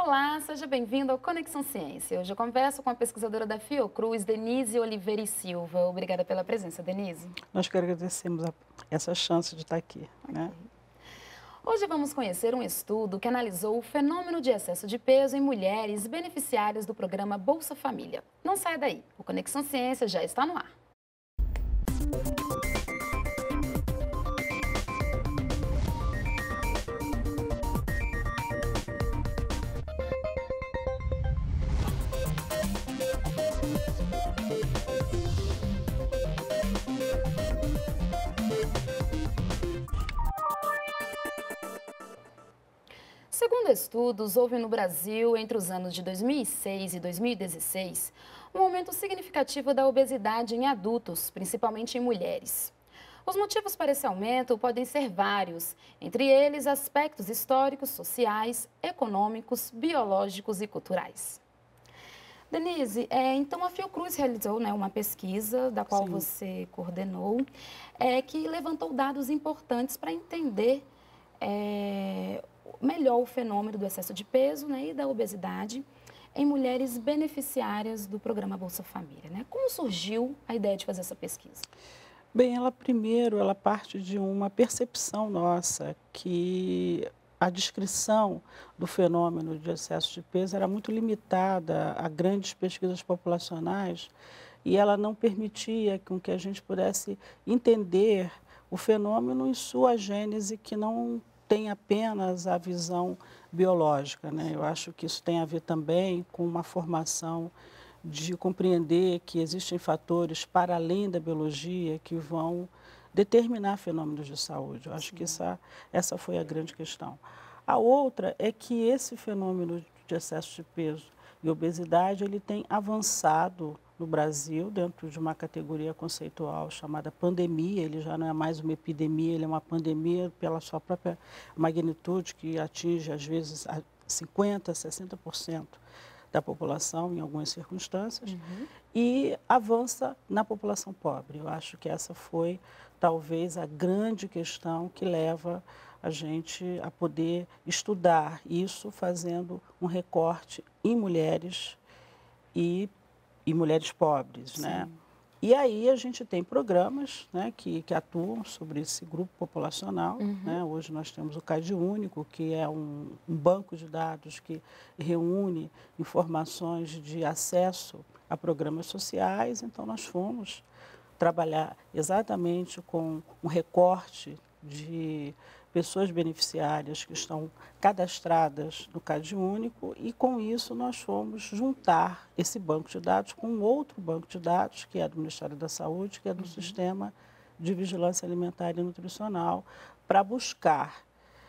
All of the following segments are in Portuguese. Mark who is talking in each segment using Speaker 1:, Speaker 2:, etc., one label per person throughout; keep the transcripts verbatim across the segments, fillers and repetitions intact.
Speaker 1: Olá, seja bem-vindo ao Conexão Ciência. Hoje eu converso com a pesquisadora da Fiocruz, Denise Oliveira e Silva. Obrigada pela presença, Denise.
Speaker 2: Nós que agradecemos a, essa chance de estar aqui.
Speaker 1: Okay.
Speaker 2: Né?
Speaker 1: Hoje vamos conhecer um estudo que analisou o fenômeno de excesso de peso em mulheres beneficiárias do programa Bolsa Família. Não saia daí, o Conexão Ciência já está no ar. Segundo estudos, houve no Brasil, entre os anos de dois mil e seis e dois mil e dezesseis, um aumento significativo da obesidade em adultos, principalmente em mulheres. Os motivos para esse aumento podem ser vários, entre eles aspectos históricos, sociais, econômicos, biológicos e culturais. Denise, é, então a Fiocruz realizou, né, uma pesquisa, da qual Sim. você coordenou, é, que levantou dados importantes para entender é, melhor o fenômeno do excesso de peso, né, e da obesidade em mulheres beneficiárias do programa Bolsa Família, né? Como surgiu a ideia de fazer essa pesquisa?
Speaker 2: Bem, ela primeiro, ela parte de uma percepção nossa que a descrição do fenômeno de excesso de peso era muito limitada a grandes pesquisas populacionais e ela não permitia com que a gente pudesse entender o fenômeno em sua gênese, que não tem apenas a visão biológica, né? Eu acho que isso tem a ver também com uma formação de compreender que existem fatores para além da biologia que vão determinar fenômenos de saúde. Eu acho Sim. que essa, essa foi a grande questão. A outra é que esse fenômeno de excesso de peso e obesidade, ele tem avançado no Brasil, dentro de uma categoria conceitual chamada pandemia. Ele já não é mais uma epidemia, ele é uma pandemia pela sua própria magnitude, que atinge, às vezes, cinquenta por cento, sessenta por cento da população, em algumas circunstâncias, uhum. e avança na população pobre. Eu acho que essa foi, talvez, a grande questão que leva a gente a poder estudar isso, fazendo um recorte em mulheres e e mulheres pobres, Sim. né? E aí a gente tem programas, né, que, que atuam sobre esse grupo populacional, uhum. né? Hoje nós temos o CadÚnico, que é um, um banco de dados que reúne informações de acesso a programas sociais. Então nós fomos trabalhar exatamente com um recorte de pessoas beneficiárias que estão cadastradas no CadÚnico e, com isso, nós fomos juntar esse banco de dados com outro banco de dados, que é do Ministério da Saúde, que é do uhum. Sistema de Vigilância Alimentar e Nutricional, para buscar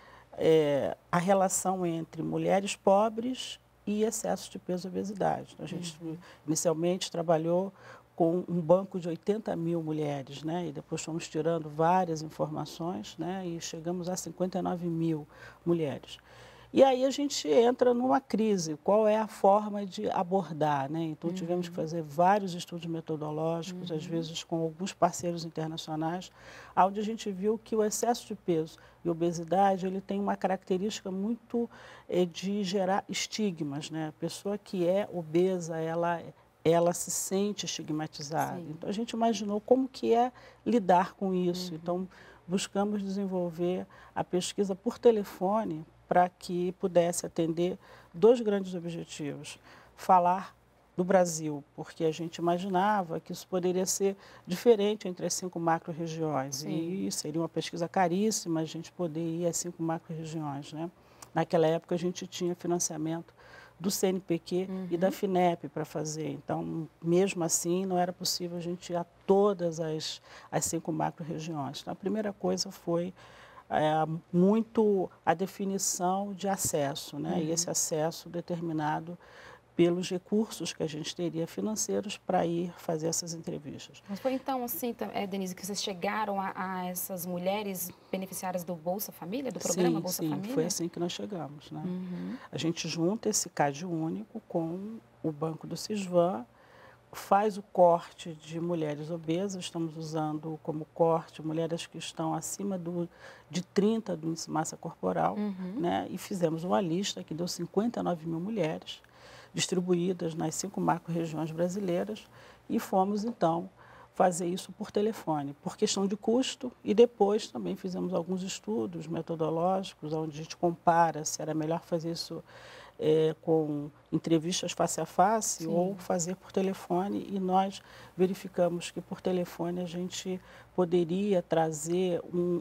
Speaker 2: é, a relação entre mulheres pobres e excesso de peso e obesidade. A gente, uhum. inicialmente, trabalhou com um banco de oitenta mil mulheres, né? E depois fomos tirando várias informações, né? E chegamos a cinquenta e nove mil mulheres. E aí a gente entra numa crise, qual é a forma de abordar, né? Então, uhum. tivemos que fazer vários estudos metodológicos, uhum. às vezes com alguns parceiros internacionais, onde a gente viu que o excesso de peso e obesidade, ele tem uma característica muito é, de gerar estigmas, né? A pessoa que é obesa, ela ela se sente estigmatizada. Sim. Então, a gente imaginou como que é lidar com isso. Uhum. Então, buscamos desenvolver a pesquisa por telefone para que pudesse atender dois grandes objetivos. Falar do Brasil, porque a gente imaginava que isso poderia ser diferente entre as cinco macro-regiões. E seria uma pesquisa caríssima a gente poder ir às cinco macro-regiões, né? Naquela época, a gente tinha financiamento do C N P Q uhum. e da FINEP para fazer. Então, mesmo assim, não era possível a gente ir a todas as, as cinco macro-regiões. Então, a primeira coisa foi é, muito a definição de acesso, né? Uhum. E esse acesso determinado pelos recursos que a gente teria financeiros para ir fazer essas entrevistas.
Speaker 1: Mas foi então assim, é, Denise, que vocês chegaram a, a essas mulheres beneficiárias do Bolsa Família, do programa
Speaker 2: sim,
Speaker 1: Bolsa
Speaker 2: sim,
Speaker 1: Família?
Speaker 2: Sim, foi assim que nós chegamos, né?
Speaker 1: Uhum.
Speaker 2: A gente junta esse CadÚnico com o Banco do Sisvan, faz o corte de mulheres obesas, estamos usando como corte mulheres que estão acima do, de trinta do índice de massa corporal,
Speaker 1: Uhum.
Speaker 2: né? E fizemos uma lista que deu cinquenta e nove mil mulheres, distribuídas nas cinco macro-regiões brasileiras, e fomos, então, fazer isso por telefone, por questão de custo, e depois também fizemos alguns estudos metodológicos, onde a gente compara se era melhor fazer isso é, com entrevistas face a face
Speaker 1: Sim.
Speaker 2: ou fazer por telefone, e nós verificamos que por telefone a gente poderia trazer um,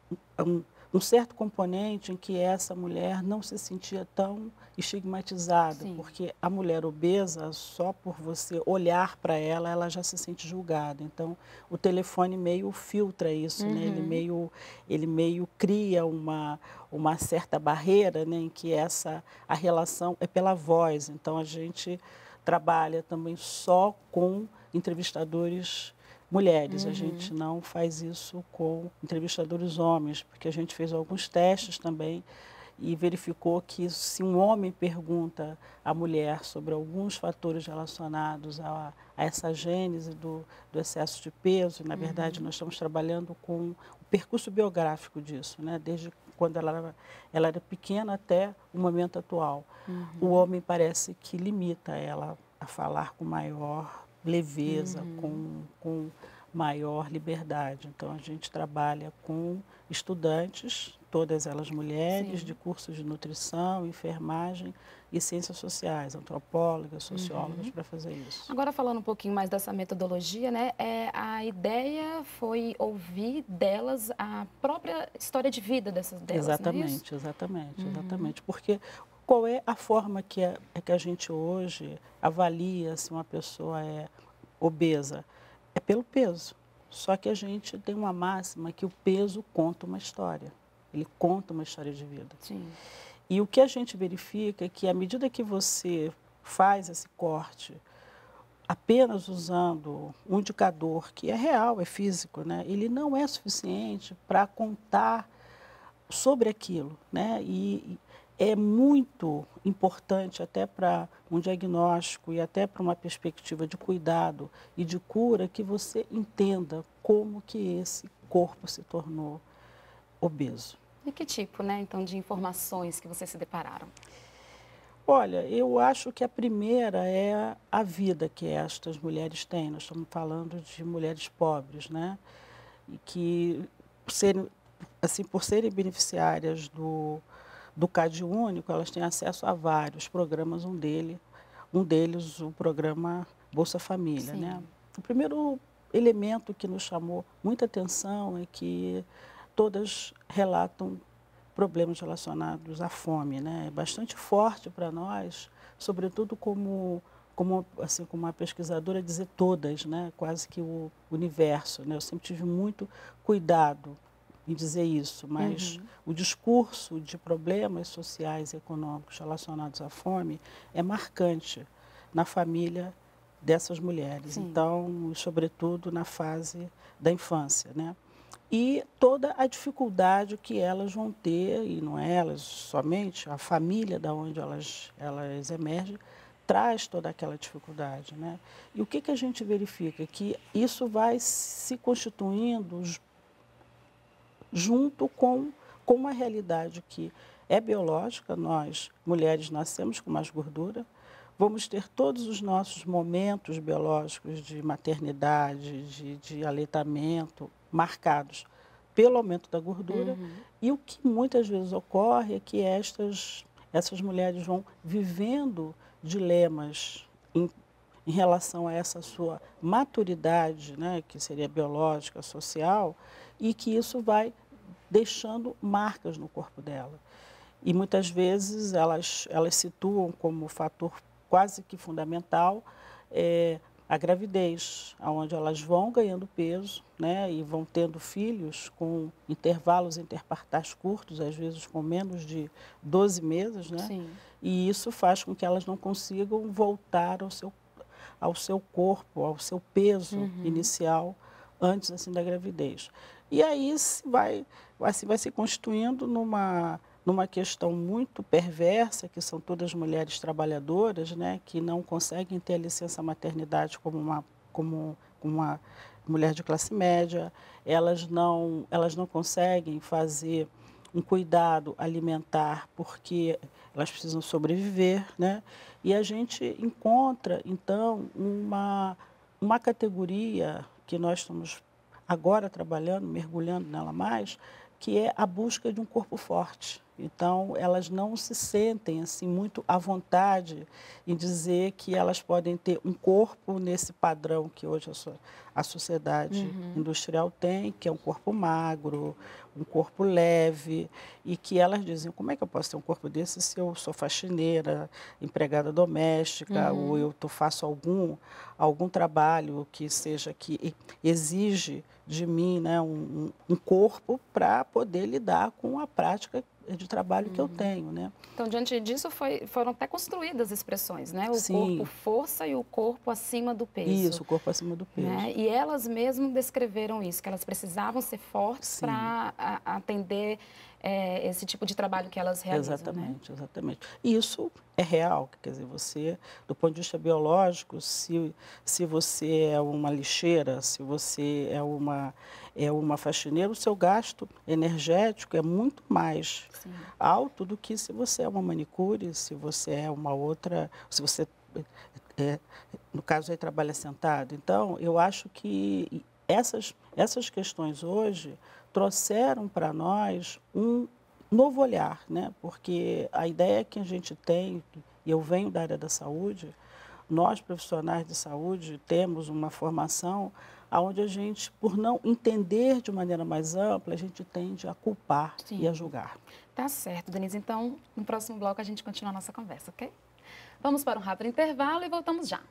Speaker 2: um, um certo componente em que essa mulher não se sentia tão estigmatizada,
Speaker 1: Sim.
Speaker 2: porque a mulher obesa, só por você olhar para ela, ela já se sente julgada. Então, o telefone meio filtra isso, né? Ele
Speaker 1: Uhum.
Speaker 2: meio, ele meio cria uma, uma certa barreira, né? Em que essa, a relação é pela voz. Então, a gente trabalha também só com entrevistadores mulheres. A
Speaker 1: Uhum.
Speaker 2: gente não faz isso com entrevistadores homens, porque a gente fez alguns testes também e verificou que se um homem pergunta à mulher sobre alguns fatores relacionados a, a essa gênese do, do excesso de peso, e, na verdade,
Speaker 1: Uhum.
Speaker 2: nós estamos trabalhando com o percurso biográfico disso, né? Desde quando ela era, ela era pequena até o momento atual.
Speaker 1: Uhum.
Speaker 2: O homem parece que limita ela a falar com maior leveza,
Speaker 1: Uhum.
Speaker 2: com, com maior liberdade. Então, a gente trabalha com estudantes, todas elas mulheres,
Speaker 1: Sim.
Speaker 2: de cursos de nutrição, enfermagem e ciências sociais, antropólogas, sociólogas,
Speaker 1: Uhum.
Speaker 2: para fazer isso.
Speaker 1: Agora, falando um pouquinho mais dessa metodologia, né? É, a ideia foi ouvir delas a própria história de vida dessas delas, não é isso?
Speaker 2: Exatamente, exatamente,
Speaker 1: Uhum.
Speaker 2: exatamente. Porque qual é a forma que a, é que a gente hoje avalia se uma pessoa é obesa? É pelo peso. Só que a gente tem uma máxima que o peso conta uma história. Ele conta uma história de vida.
Speaker 1: Sim.
Speaker 2: E o que a gente verifica é que, à medida que você faz esse corte, apenas usando um indicador que é real, é físico, né? Ele não é suficiente para contar sobre aquilo, né? E é muito importante até para um diagnóstico e até para uma perspectiva de cuidado e de cura que você entenda como que esse corpo se tornou obeso.
Speaker 1: E que tipo, né, então, de informações que vocês se depararam?
Speaker 2: Olha, eu acho que a primeira é a vida que estas mulheres têm. Nós estamos falando de mulheres pobres, né? E que, por serem, assim, por serem beneficiárias do, do CAD único, elas têm acesso a vários programas, um, dele, um deles o programa Bolsa Família, né?
Speaker 1: Sim.
Speaker 2: O primeiro elemento que nos chamou muita atenção é que todas relatam problemas relacionados à fome, né? É bastante forte para nós, sobretudo como como assim como uma pesquisadora dizer todas, né? Quase que o universo, né? Eu sempre tive muito cuidado em dizer isso, mas
Speaker 1: Uhum.
Speaker 2: o discurso de problemas sociais e econômicos relacionados à fome é marcante na família dessas mulheres.
Speaker 1: Sim.
Speaker 2: Então, sobretudo na fase da infância, né? E toda a dificuldade que elas vão ter, e não é elas somente, a família da onde elas, elas emergem, traz toda aquela dificuldade, né? E o que, que a gente verifica? Que isso vai se constituindo junto com, com uma realidade que é biológica. Nós, mulheres, nascemos com mais gordura, vamos ter todos os nossos momentos biológicos de maternidade, de, de aleitamento, marcados pelo aumento da gordura.
Speaker 1: Uhum.
Speaker 2: E o que muitas vezes ocorre é que estas, essas mulheres vão vivendo dilemas em, em relação a essa sua maturidade, né, que seria biológica, social, e que isso vai deixando marcas no corpo dela. E muitas vezes elas, elas situam como fator quase que fundamental é, a gravidez, onde elas vão ganhando peso, né, e vão tendo filhos com intervalos interpartais curtos, às vezes com menos de doze meses, né?
Speaker 1: Sim.
Speaker 2: E isso faz com que elas não consigam voltar ao seu, ao seu corpo, ao seu peso
Speaker 1: Uhum.
Speaker 2: inicial antes assim da gravidez. E aí se vai, vai, se, vai se constituindo numa numa questão muito perversa, que são todas mulheres trabalhadoras, né, que não conseguem ter a licença maternidade como uma, como uma mulher de classe média, elas não, elas não conseguem fazer um cuidado alimentar porque elas precisam sobreviver, né? E a gente encontra, então, uma, uma categoria que nós estamos agora trabalhando, mergulhando nela mais, que é a busca de um corpo forte. Então, elas não se sentem assim muito à vontade em dizer que elas podem ter um corpo nesse padrão que hoje a, so a sociedade
Speaker 1: Uhum.
Speaker 2: industrial tem, que é um corpo magro, um corpo leve, e que elas dizem, como é que eu posso ter um corpo desse se eu sou faxineira, empregada doméstica, ou
Speaker 1: Uhum.
Speaker 2: eu tô, faço algum, algum trabalho que seja, que exige de mim, né, um, um corpo para poder lidar com a prática de trabalho que eu
Speaker 1: Uhum.
Speaker 2: tenho, né?
Speaker 1: Então, diante disso, foi, foram até construídas expressões, né? O corpo
Speaker 2: Sim,
Speaker 1: força e o corpo acima do peso,
Speaker 2: isso, o corpo acima do peso.
Speaker 1: né? E elas mesmas descreveram isso, que elas precisavam ser fortes
Speaker 2: Sim,
Speaker 1: para atender é, esse tipo de trabalho que elas realizam, né?
Speaker 2: exatamente, exatamente. E isso é real, quer dizer, você, do ponto de vista biológico, se, se você é uma lixeira, se você é uma, é uma faxineira, o seu gasto energético é muito mais
Speaker 1: Sim.
Speaker 2: alto do que se você é uma manicure, se você é uma outra, se você, é, no caso aí, trabalha sentado. Então, eu acho que essas, essas questões hoje trouxeram para nós um novo olhar, né? Porque a ideia que a gente tem, e eu venho da área da saúde, nós profissionais de saúde temos uma formação onde a gente, por não entender de maneira mais ampla, a gente tende a culpar e a
Speaker 1: Sim.
Speaker 2: julgar.
Speaker 1: Tá certo, Denise. Então, no próximo bloco a gente continua a nossa conversa, ok? Vamos para um rápido intervalo e voltamos já.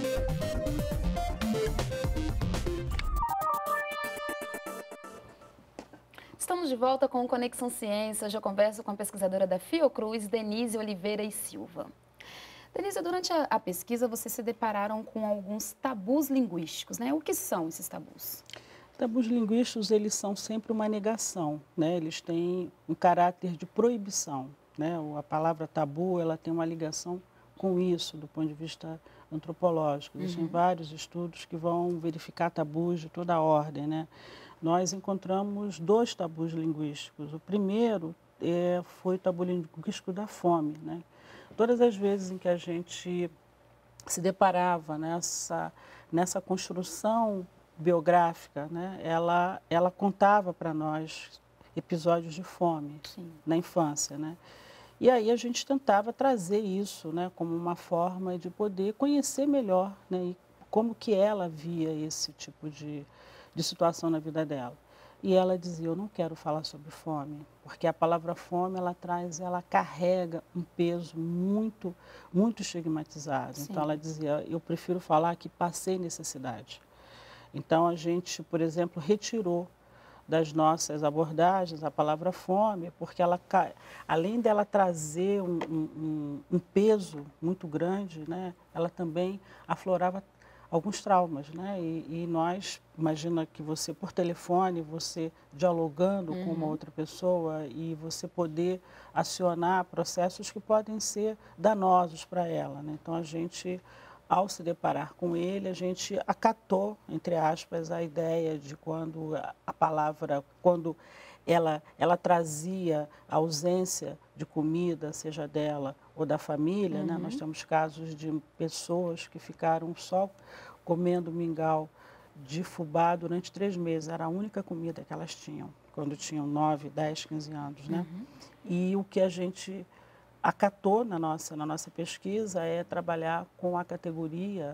Speaker 1: Estamos de volta com o Conexão Ciência. Hoje eu converso com a pesquisadora da Fiocruz, Denise Oliveira e Silva. Denise, durante a, a pesquisa vocês se depararam com alguns tabus linguísticos, né? O que são esses tabus?
Speaker 2: Tabus linguísticos, eles são sempre uma negação, né? Eles têm um caráter de proibição, né? A palavra tabu, ela tem uma ligação com isso, do ponto de vista antropológico. Existem
Speaker 1: Uhum.
Speaker 2: vários estudos que vão verificar tabus de toda a ordem, né? Nós encontramos dois tabus linguísticos. O primeiro é, foi o tabu linguístico da fome, né? Todas as vezes em que a gente se deparava nessa, nessa construção biográfica, né, ela, ela contava para nós episódios de fome
Speaker 1: Sim.
Speaker 2: na infância, né? E aí a gente tentava trazer isso, né, como uma forma de poder conhecer melhor, né, e como que ela via esse tipo de, de situação na vida dela. E ela dizia, eu não quero falar sobre fome, porque a palavra fome, ela traz, ela carrega um peso muito, muito estigmatizado.
Speaker 1: Sim.
Speaker 2: Então ela dizia, eu prefiro falar que passei necessidade. Então a gente, por exemplo, retirou das nossas abordagens a palavra fome, porque ela, além dela trazer um, um, um peso muito grande, né, ela também aflorava alguns traumas, né? E, e nós, imagina que você, por telefone, você dialogando
Speaker 1: Uhum.
Speaker 2: com uma outra pessoa e você poder acionar processos que podem ser danosos para ela, né? Então, a gente, ao se deparar com ele, a gente acatou, entre aspas, a ideia de quando a palavra, quando ela, ela trazia a ausência de comida, seja dela ou da família, né? Nós
Speaker 1: Uhum.
Speaker 2: temos casos de pessoas que ficaram só comendo mingau de fubá durante três meses. Era a única comida que elas tinham, quando tinham nove, dez, quinze anos, né?
Speaker 1: Uhum.
Speaker 2: E o que a gente acatou na nossa, na nossa pesquisa é trabalhar com a categoria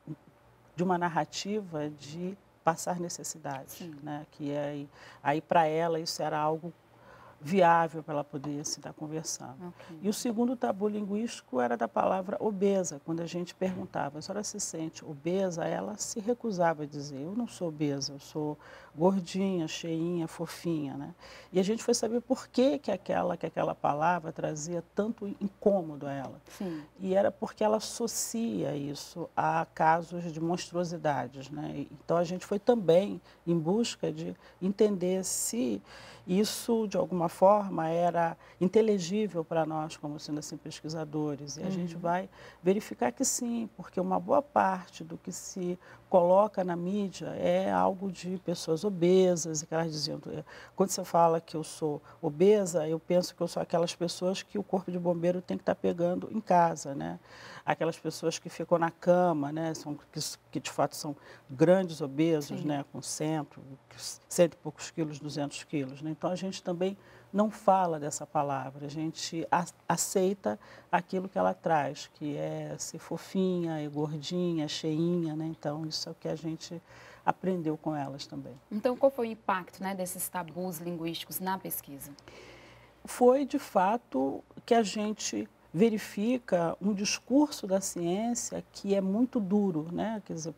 Speaker 2: de uma narrativa de passar necessidade,
Speaker 1: Sim.
Speaker 2: né? Que aí, aí para ela isso era algo viável para ela poder se estar conversando.
Speaker 1: Okay.
Speaker 2: E o segundo tabu linguístico era da palavra obesa. Quando a gente perguntava, a senhora se sente obesa? Ela se recusava a dizer, eu não sou obesa, eu sou gordinha, cheinha, fofinha, né? E a gente foi saber por que que aquela, que aquela palavra trazia tanto incômodo a ela.
Speaker 1: Sim.
Speaker 2: E era porque ela associa isso a casos de monstruosidades, né? Então a gente foi também em busca de entender se isso, de alguma forma, era inteligível para nós, como sendo assim, pesquisadores. E a
Speaker 1: Uhum.
Speaker 2: gente vai verificar que sim, porque uma boa parte do que se coloca na mídia é algo de pessoas obesas, e que elas diziam, quando você fala que eu sou obesa, eu penso que eu sou aquelas pessoas que o corpo de bombeiro tem que estar pegando em casa, né? Aquelas pessoas que ficam na cama, né? São, que, que de fato são grandes obesos,
Speaker 1: Sim.
Speaker 2: né? Com cento, cento e poucos quilos, duzentos quilos, né? Então a gente também não fala dessa palavra, a gente a, aceita aquilo que ela traz, que é ser fofinha, é gordinha, cheinha, né? Então isso é o que a gente aprendeu com elas também.
Speaker 1: Então, qual foi o impacto, né, desses tabus linguísticos na pesquisa?
Speaker 2: Foi, de fato, que a gente verifica um discurso da ciência que é muito duro, né? Quer dizer,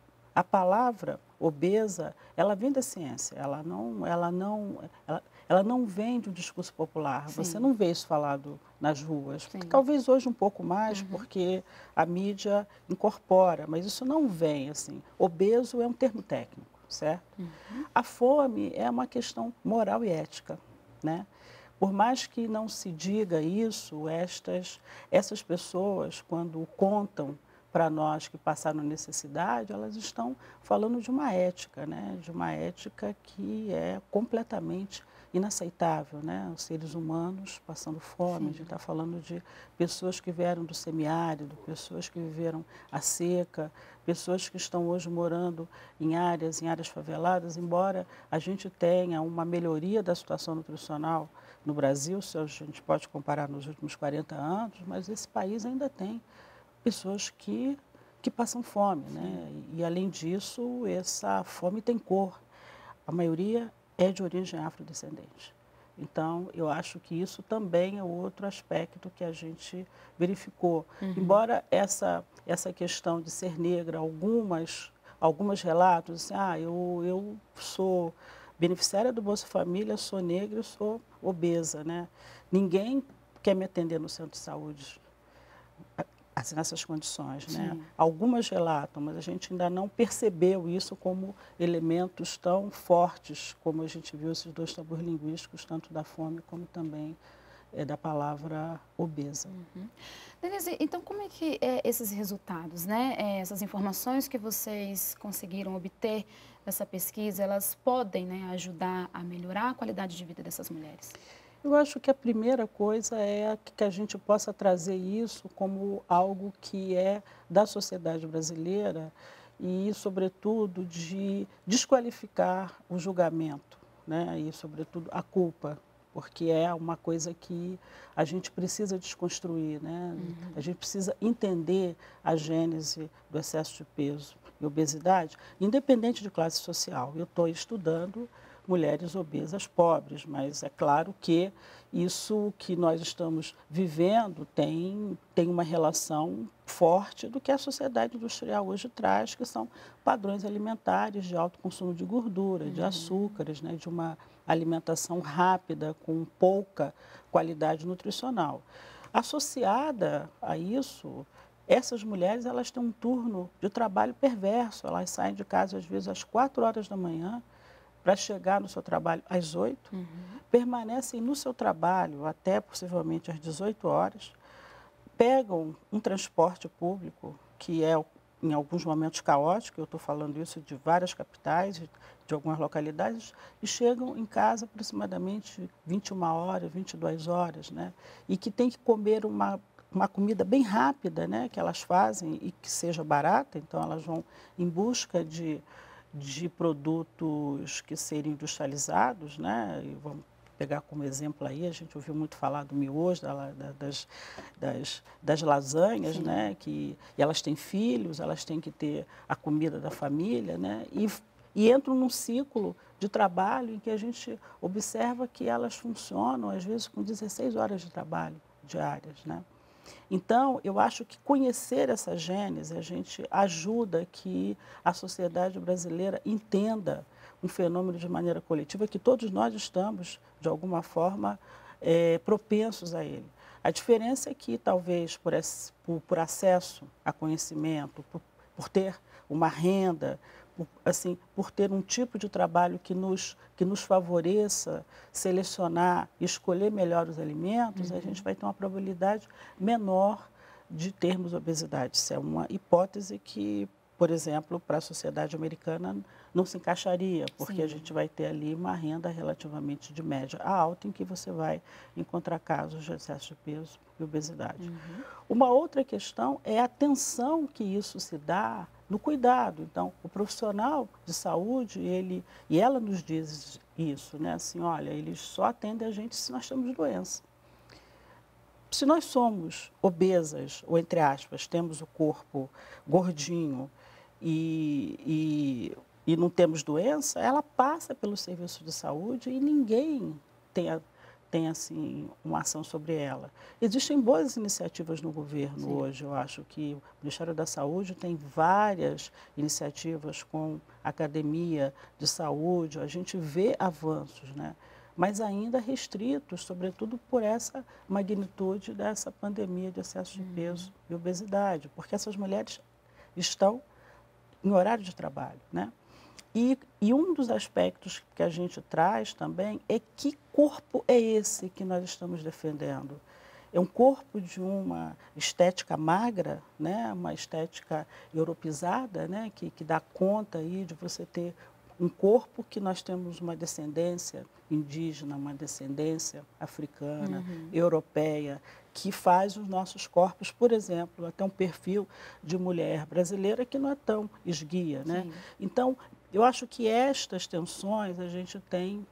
Speaker 2: a palavra obesa, ela vem da ciência, ela não, ela não, ela, ela não vem de um discurso popular.
Speaker 1: Sim.
Speaker 2: Você não vê isso falado nas ruas.
Speaker 1: Sim.
Speaker 2: Talvez hoje um pouco mais,
Speaker 1: Uhum.
Speaker 2: porque a mídia incorpora, mas isso não vem assim. Obeso é um termo técnico, certo?
Speaker 1: Uhum.
Speaker 2: A fome é uma questão moral e ética, né? Por mais que não se diga isso, estas, essas pessoas, quando contam para nós que passaram necessidade, elas estão falando de uma ética, né? De uma ética que é completamente inaceitável, né? Os seres humanos passando fome,
Speaker 1: Sim.
Speaker 2: a gente está falando de pessoas que vieram do semiárido, pessoas que viveram a seca, pessoas que estão hoje morando em áreas, em áreas faveladas, embora a gente tenha uma melhoria da situação nutricional no Brasil, se a gente pode comparar nos últimos quarenta anos, mas esse país ainda tem pessoas que, que passam fome, né? E, e, além disso, essa fome tem cor. A maioria é de origem afrodescendente. Então, eu acho que isso também é outro aspecto que a gente verificou.
Speaker 1: Uhum.
Speaker 2: Embora essa, essa questão de ser negra, algumas, algumas relatos, assim, ah, eu, eu sou beneficiária do Bolsa Família, sou negra, eu sou obesa, né? Ninguém quer me atender no centro de saúde assim, nessas condições, né? Algumas relatam, mas a gente ainda não percebeu isso como elementos tão fortes como a gente viu esses dois tabus linguísticos, tanto da fome como também é, da palavra obesa.
Speaker 1: Uhum. Denise, então como é que é esses resultados, né? É, essas informações que vocês conseguiram obter dessa pesquisa, elas podem, né, ajudar a melhorar a qualidade de vida dessas mulheres?
Speaker 2: Eu acho que a primeira coisa é que a gente possa trazer isso como algo que é da sociedade brasileira e, sobretudo, de desqualificar o julgamento, né? E, sobretudo, a culpa, porque é uma coisa que a gente precisa desconstruir, né?
Speaker 1: Uhum.
Speaker 2: A gente precisa entender a gênese do excesso de peso e obesidade, independente de classe social. Eu estou estudando mulheres obesas pobres, mas é claro que isso que nós estamos vivendo tem, tem uma relação forte do que a sociedade industrial hoje traz, que são padrões alimentares de alto consumo de gordura, de açúcares, né, de uma alimentação rápida, com pouca qualidade nutricional. Associada a isso, essas mulheres elas têm um turno de trabalho perverso, elas saem de casa às vezes às quatro horas da manhã, para chegar no seu trabalho às oito,
Speaker 1: Uhum.
Speaker 2: permanecem no seu trabalho até possivelmente às dezoito horas, pegam um transporte público que é em alguns momentos caótico, eu estou falando isso de várias capitais, de algumas localidades, e chegam em casa aproximadamente vinte e uma horas, vinte e duas horas, né? E que tem que comer uma, uma comida bem rápida, né? Que elas fazem e que seja barata, então elas vão em busca de de produtos que seriam industrializados, né? E vamos pegar como exemplo aí, a gente ouviu muito falar do miojo, da, da, das, das, das lasanhas,
Speaker 1: Sim.
Speaker 2: né? Que, e elas têm filhos, elas têm que ter a comida da família, né? E, e entram num ciclo de trabalho em que a gente observa que elas funcionam, às vezes, com dezesseis horas de trabalho diárias, né? Então, eu acho que conhecer essa gênese, a gente ajuda que a sociedade brasileira entenda um fenômeno de maneira coletiva, que todos nós estamos, de alguma forma, é, propensos a ele. A diferença é que, talvez, por, esse, por, por acesso a conhecimento, por, por ter uma renda, por, assim, por ter um tipo de trabalho que nos, que nos favoreça selecionar, escolher melhor os alimentos, uhum. a gente vai ter uma probabilidade menor de termos obesidade. Isso é uma hipótese que, por exemplo, para a sociedade americana não se encaixaria, porque Sim. a gente vai ter ali uma renda relativamente de média alta, em que você vai encontrar casos de excesso de peso e obesidade. Uhum. Uma outra questão é a atenção que isso se dá no cuidado. Então, o profissional de saúde, ele, e ela nos diz isso, né? Assim, olha, eles só atendem a gente se nós temos doença. Se nós somos obesas, ou entre aspas, temos o corpo gordinho e, e, e não temos doença, ela passa pelo serviço de saúde e ninguém tem, a, tem assim, uma ação sobre ela. Existem boas iniciativas no governo Sim. hoje. Eu acho que o Ministério da Saúde tem várias iniciativas com a Academia de Saúde. A gente vê avanços, né? Mas ainda restritos, sobretudo por essa magnitude dessa pandemia de excesso de peso uhum. e obesidade, porque essas mulheres estão em horário de trabalho, né? E, e um dos aspectos que a gente traz também é que corpo é esse que nós estamos defendendo. É um corpo de uma estética magra, né? Uma estética europeizada, né? que, que dá conta aí de você ter um corpo que nós temos uma descendência indígena, uma descendência africana, uhum. europeia, que faz os nossos corpos, por exemplo, até um perfil de mulher brasileira que não é tão esguia, né? Então, eu acho que estas tensões a gente tem,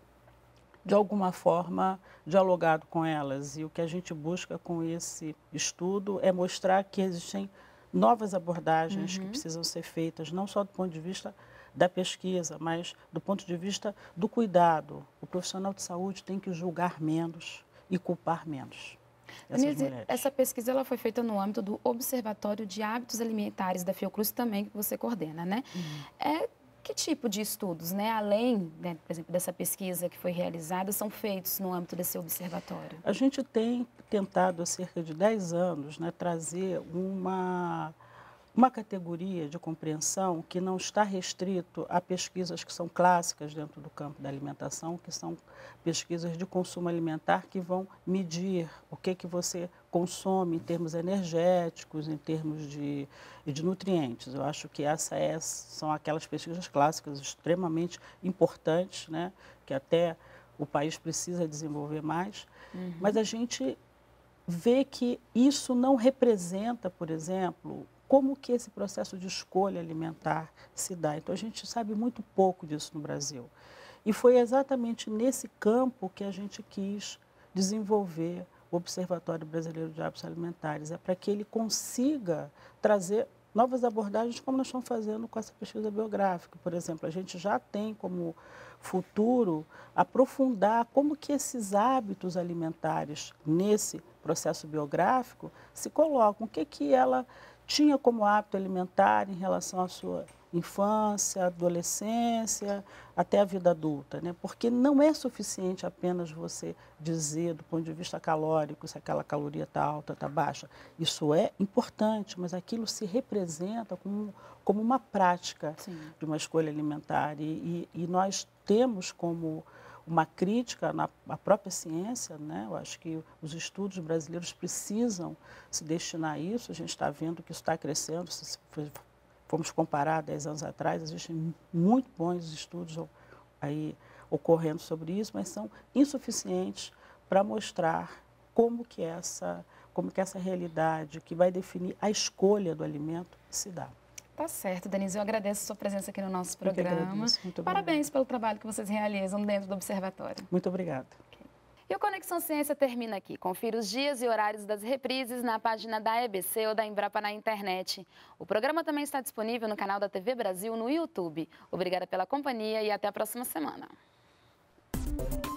Speaker 2: de alguma forma, dialogado com elas. E o que a gente busca com esse estudo é mostrar que existem novas abordagens uhum. que precisam ser feitas, não só do ponto de vista da pesquisa, mas do ponto de vista do cuidado. O profissional de saúde tem que julgar menos e culpar menos essas
Speaker 1: Denise,
Speaker 2: mulheres.
Speaker 1: Essa pesquisa ela foi feita no âmbito do Observatório de Hábitos Alimentares da Fiocruz também, que você coordena, né? Uhum. É, que tipo de estudos, né? Além, né, por exemplo, dessa pesquisa que foi realizada, são feitos no âmbito desse observatório?
Speaker 2: A gente tem tentado há cerca de dez anos, né, trazer uma... uma categoria de compreensão que não está restrito a pesquisas que são clássicas dentro do campo da alimentação, que são pesquisas de consumo alimentar que vão medir o que, que você consome em termos energéticos, em termos de, de nutrientes. Eu acho que essas é, são aquelas pesquisas clássicas extremamente importantes, né, que até o país precisa desenvolver mais, uhum. mas a gente vê que isso não representa, por exemplo, como que esse processo de escolha alimentar se dá. Então, a gente sabe muito pouco disso no Brasil. E foi exatamente nesse campo que a gente quis desenvolver o Observatório Brasileiro de Hábitos Alimentares. É para que ele consiga trazer novas abordagens, como nós estamos fazendo com essa pesquisa biográfica. Por exemplo, a gente já tem como futuro aprofundar como que esses hábitos alimentares nesse processo biográfico se colocam, o que que ela tinha como hábito alimentar em relação à sua infância, adolescência, até a vida adulta, né? Porque não é suficiente apenas você dizer, do ponto de vista calórico, se aquela caloria está alta, está baixa. Isso é importante, mas aquilo se representa como, como uma prática Sim. de uma escolha alimentar. E, e, e nós temos como uma crítica na, na própria ciência, né? Eu acho que os estudos brasileiros precisam se destinar a isso. A gente está vendo que isso está crescendo. Se formos comparar dez anos atrás, existem muito bons estudos aí ocorrendo sobre isso, mas são insuficientes para mostrar como que essa, como que essa realidade que vai definir a escolha do alimento se dá.
Speaker 1: Tá certo, Denise. Eu agradeço a sua presença aqui no nosso programa.
Speaker 2: Muito
Speaker 1: Parabéns pelo trabalho que vocês realizam dentro do Observatório.
Speaker 2: Muito obrigada.
Speaker 1: Okay. E o Conexão Ciência termina aqui. Confira os dias e horários das reprises na página da E B C ou da Embrapa na internet. O programa também está disponível no canal da T V Brasil no YouTube. Obrigada pela companhia e até a próxima semana.